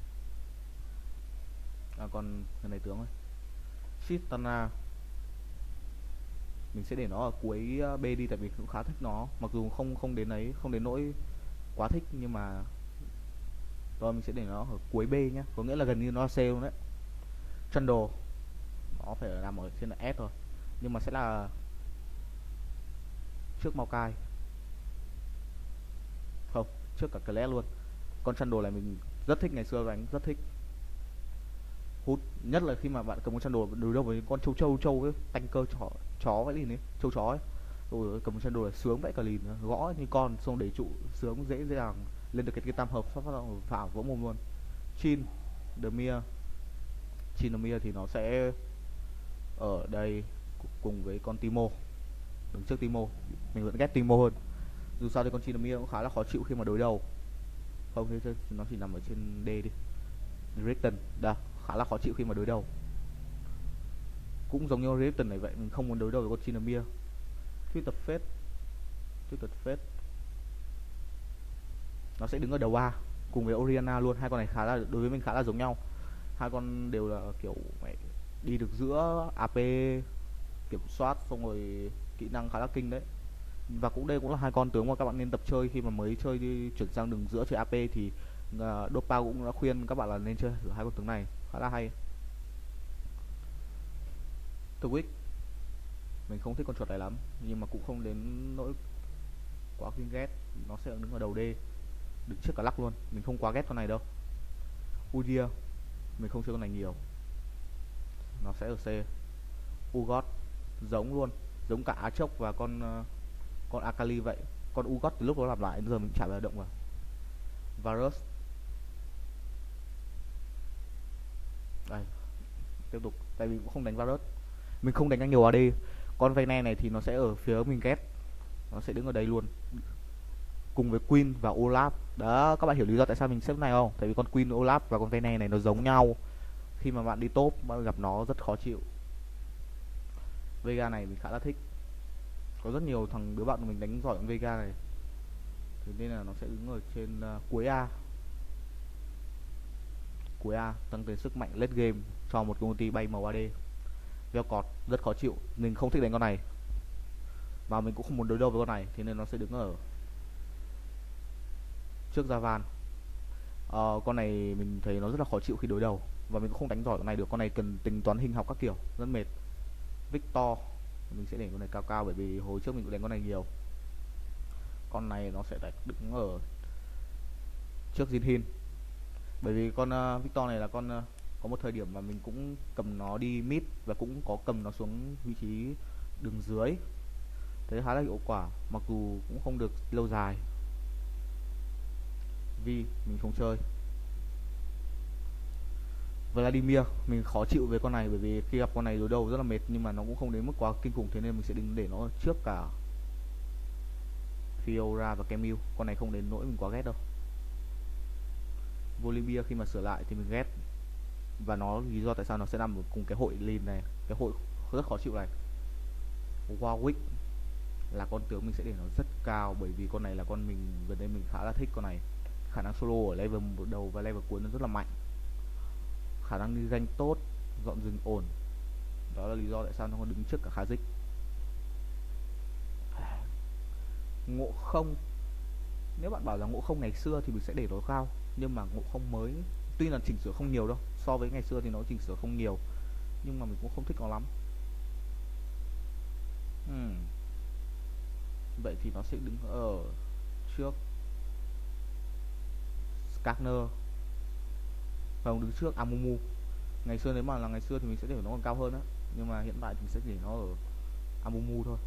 Còn cái này tướng thôi. Tristana mình sẽ để nó ở cuối B đi, tại vì cũng khá thích nó, mặc dù không đến ấy, không đến nỗi quá thích, nhưng mà rồi mình sẽ để nó ở cuối B nhá, có nghĩa là gần như nó là C luôn đấy. Trundle nó phải nằm ở trên là S thôi, nhưng mà sẽ là trước Maokai, không, trước cả Clash luôn. Con Trundle này mình rất thích, ngày xưa đánh rất thích, hút nhất là khi mà bạn cầm con Trundle đối đầu với con trâu ấy, tanker chó vậy gì ấy, chó ấy. Rồi cầm con Trundle là sướng vậy cả lìn, gõ như con xong để trụ sướng, dễ dàng lên được cái tam hợp phát phảo vỗ mồm luôn. Chin Demir, Chin Demir thì nó sẽ ở đây cùng với con Timo, đứng trước Timo. Mình vẫn ghét Timo hơn, dù sao thì con Chin Demir cũng khá là khó chịu khi mà đối đầu. Không, thế nó chỉ nằm ở trên D đi. Ripton đó, khá là khó chịu khi mà đối đầu, cũng giống như Ripton này vậy, mình không muốn đối đầu với con Chinomir. Twisted Fate nó sẽ đứng ở đầu A cùng với Oriana luôn. Hai con này khá là, đối với mình khá là giống nhau, hai con đều là kiểu mẹ đi được giữa AP, kiểm soát xong rồi kỹ năng khá là kinh đấy. Và cũng đây cũng là hai con tướng mà các bạn nên tập chơi khi mà mới chơi đi, chuyển sang đường giữa chơi AP thì Dopa cũng đã khuyên các bạn là nên chơi thử hai con tướng này, khá là hay. Twitch mình không thích con chuột này lắm, nhưng mà cũng không đến nỗi quá kinh ghét. Nó sẽ đứng ở đầu D, đứng trước cả lắc luôn, mình không quá ghét con này đâu. Udyr mình không chơi con này nhiều, nó sẽ ở C. Ugot giống luôn, giống cả Aatrox và con Akali vậy. Con Ugot từ lúc nó làm lại đến giờ mình chả bao giờ động vào. Varus đây, tiếp tục, tại vì cũng không đánh Varus, mình không đánh anh nhiều AD. Con Vayne này thì nó sẽ ở phía mình ghét, nó sẽ đứng ở đây luôn cùng với Queen và Olaf. Đó, các bạn hiểu lý do tại sao mình xếp này không? Tại vì con Queen, Olaf và con Vayne này nó giống nhau, khi mà bạn đi top bạn gặp nó rất khó chịu. Vega này mình khá là thích, có rất nhiều thằng đứa bạn của mình đánh giỏi con Vega này, thế nên là nó sẽ đứng ở trên cuối A. Cuối A tăng thêm sức mạnh late game cho một công ty bay màu AD. Velcott rất khó chịu, mình không thích đánh con này và mình cũng không muốn đối đầu với con này, thế nên nó sẽ đứng ở trước Javan. Con này mình thấy nó rất là khó chịu khi đối đầu và mình cũng không đánh giỏi con này được, con này cần tính toán hình học các kiểu, rất mệt. Victor mình sẽ để con này cao cao, bởi vì hồi trước mình cũng đánh con này nhiều. Con này nó sẽ đứng ở trước Jinhin, bởi vì con Victor này là con có một thời điểm mà mình cũng cầm nó đi mid và cũng có cầm nó xuống vị trí đường dưới, thế khá là hiệu quả, mặc dù cũng không được lâu dài. Vì mình không chơi. Vladimir mình khó chịu với con này, bởi vì khi gặp con này đối đầu rất là mệt, nhưng mà nó cũng không đến mức quá kinh khủng, thế nên mình sẽ để nó trước cả Fiora và Camille. Con này không đến nỗi mình quá ghét đâu. Volibear khi mà sửa lại thì mình ghét, và nó lý do tại sao nó sẽ nằm ở cùng cái hội lìn này, cái hội rất khó chịu này. Warwick là con tướng mình sẽ để nó rất cao, bởi vì con này là con mình gần đây mình khá là thích. Con này khả năng solo ở level đầu và level cuối nó rất là mạnh, khả năng đi danh tốt, dọn rừng ổn. Đó là lý do tại sao nó còn đứng trước cả Kha'Zix. Ngộ không, nếu bạn bảo là ngộ không ngày xưa thì mình sẽ để nó cao, nhưng mà ngộ không mới tuy là chỉnh sửa không nhiều đâu, so với ngày xưa thì nó chỉnh sửa không nhiều, nhưng mà mình cũng không thích nó lắm. Vậy thì nó sẽ đứng ở trước Skagner, và đứng trước Amumu. Ngày xưa nếu mà là ngày xưa thì mình sẽ để nó còn cao hơn á, nhưng mà hiện tại thì mình sẽ để nó ở Amumu thôi.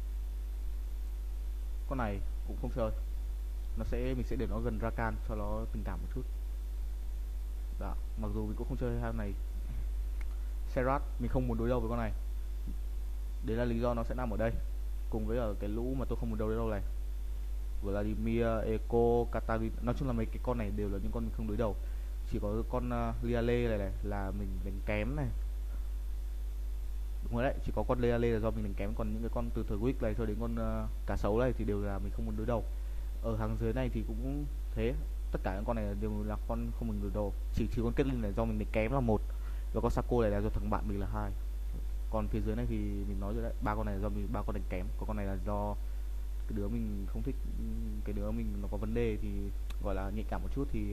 Con này cũng không chơi, mình sẽ để nó gần Rakan cho nó tình cảm một chút. Đó, mặc dù mình cũng không chơi hai này. Serrat mình không muốn đối đầu với con này, đấy là lý do nó sẽ nằm ở đây, cùng với ở cái lũ mà tôi không muốn đấu đâu này. Vladimir, Echo, Katarina, nói chung là mấy cái con này đều là những con mình không đối đầu. Chỉ có con Liale này là mình đánh kém này. Đúng rồi đấy, chỉ có con Liale là do mình đánh kém, còn những cái con từ thời Wick này cho đến con cá sấu này thì đều là mình không muốn đối đầu. Ở hàng dưới này thì cũng thế, tất cả những con này đều là con không mình đối đầu, chỉ con kết linh này do mình đánh kém là một, và con Sako này là do thằng bạn mình là hai. Còn phía dưới này thì mình nói rồi đấy, ba con này là do ba con đánh kém, còn con này là do cái đứa mình không thích, cái đứa mình nó có vấn đề thì gọi là nhạy cảm một chút thì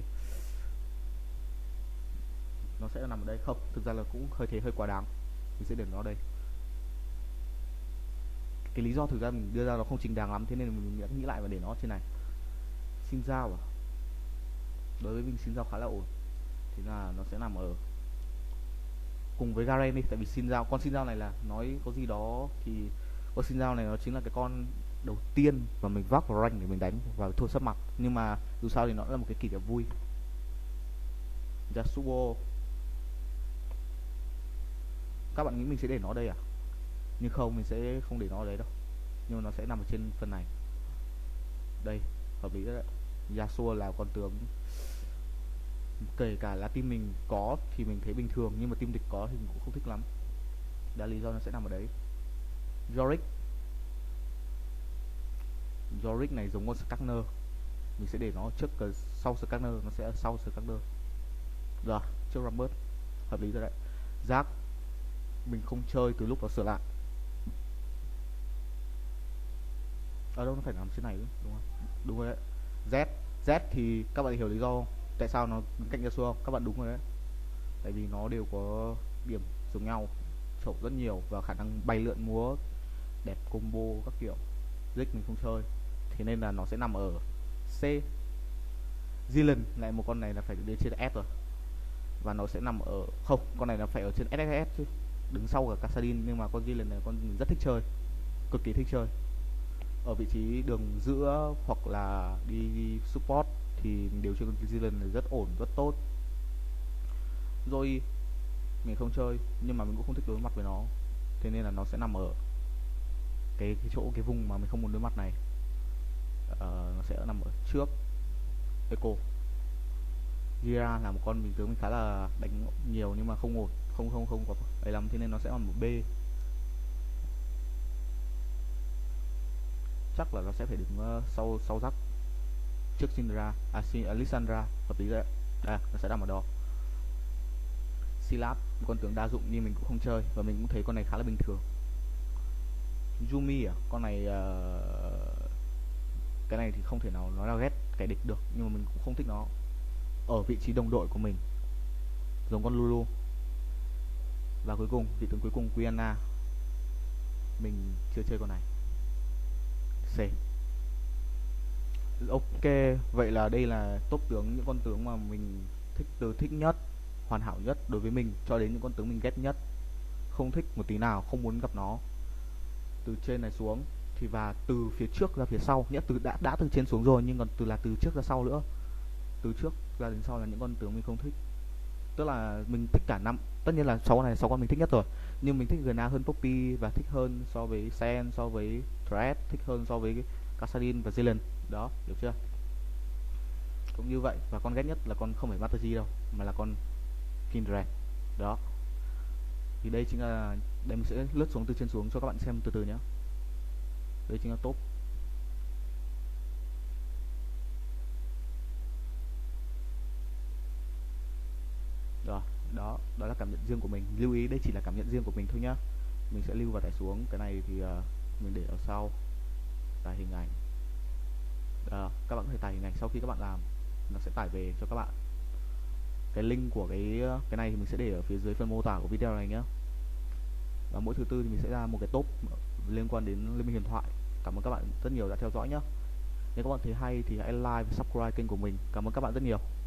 nó sẽ nằm ở đây. Không, thực ra là cũng hơi quá đáng, mình sẽ để nó ở đây. Cái lý do thực ra mình đưa ra nó không chính đáng lắm, thế nên mình đã nghĩ lại và để nó trên này. Xin Giao à, đối với mình Xin Giao khá là ổn, thế là nó sẽ nằm ở cùng với Garen đi, tại vì con Xin Giao này là nói có gì đó thì con Xin Giao này nó chính là cái con đầu tiên mà mình vác vào rank để mình đánh và thua sấp mặt, nhưng mà dù sao thì nó là một cái kỷ niệm vui. Yasuo, các bạn nghĩ mình sẽ để nó ở đây à? Nhưng không, mình sẽ không để nó ở đấy đâu, nhưng mà nó sẽ nằm ở trên phần này. Đây, hợp lý đấy. Yasuo là con tướng kể cả là team mình có thì mình thấy bình thường, nhưng mà team địch có thì mình cũng không thích lắm. Đó là lý do nó sẽ nằm ở đấy. Yorick này giống con Skagner, mình sẽ để nó trước sau Skagner, nó sẽ ở sau Skagner. Rồi, trước Rambert, hợp lý rồi đấy. Zac mình không chơi từ lúc nó sửa lại. Ở đâu nó phải nằm trên này, đúng không? Đúng rồi đấy. Z thì các bạn hiểu lý do tại sao nó đứng cạnh Yasuo không? Các bạn đúng rồi đấy. Tại vì nó đều có điểm giống nhau, trổ rất nhiều và khả năng bay lượn múa đẹp, combo các kiểu. Rick mình không chơi, thế nên là nó sẽ nằm ở C. Zilean lại một con này là phải lên trên S rồi, và nó sẽ nằm ở không, con này là phải ở trên SSS chứ, đứng sau cả Kassadin. Nhưng mà con Zilean này con mình rất thích chơi, cực kỳ thích chơi. Ở vị trí đường giữa hoặc là đi support thì mình đều chơi con Zilean này rất ổn, rất tốt. Rồi mình không chơi, nhưng mà mình cũng không thích đối mặt với nó, thế nên là nó sẽ nằm ở cái vùng mà mình không muốn đối mặt này. Nó sẽ nằm ở trước Echo. Gira là một con mình tướng mình khá là đánh nhiều nhưng mà không ổn, không có ấy lắm, thế nên nó sẽ nằm ở B. Chắc là nó sẽ phải đứng sau Zac, trước Syndra, Lissandra, hợp lý đấy. Đây, nó sẽ nằm ở đó. Sylas, một con tướng đa dụng nhưng mình cũng không chơi, và mình cũng thấy con này khá là bình thường. Yumi à, con này cái này thì không thể nào nói là ghét kẻ địch được, nhưng mà mình cũng không thích nó. Ở vị trí đồng đội của mình giống con Lulu. Và cuối cùng, vị tướng cuối cùng Quiana, mình chưa chơi con này. C. Ok, vậy là đây là top tướng, những con tướng mà mình thích nhất, hoàn hảo nhất đối với mình, cho đến những con tướng mình ghét nhất, không thích một tí nào, không muốn gặp nó. Từ trên này xuống thì, và từ phía trước ra phía sau, nghĩa từ đã từ trên xuống rồi, nhưng còn từ trước ra sau nữa. Từ trước ra đến sau là những con tướng mình không thích. Tức là mình thích cả năm, tất nhiên là 6 con mình thích nhất rồi, nhưng mình thích Gna hơn Poppy, và thích hơn so với Sen, so với Thread, thích hơn so với Kassadin và Zilean. Đó, hiểu chưa? cũng như vậy. Và con ghét nhất là con không phải Master Yi đâu, mà là con Kindred. Đó, thì đây chính là, đây mình sẽ lướt xuống từ trên xuống cho các bạn xem từ từ nhé. Đây chính là top. Rồi, đó là cảm nhận riêng của mình. Lưu ý đây chỉ là cảm nhận riêng của mình thôi nhá. Mình sẽ lưu và tải xuống. Cái này thì mình để ở sau. Tải hình ảnh. Các bạn có thể tải hình ảnh sau khi các bạn làm, nó sẽ tải về cho các bạn. Cái link của cái này thì mình sẽ để ở phía dưới phần mô tả của video này nhá. Và mỗi thứ tư thì mình sẽ ra một cái top liên quan đến Liên minh huyền thoại. Cảm ơn các bạn rất nhiều đã theo dõi nhá. Nếu các bạn thấy hay thì hãy like và subscribe kênh của mình. Cảm ơn các bạn rất nhiều.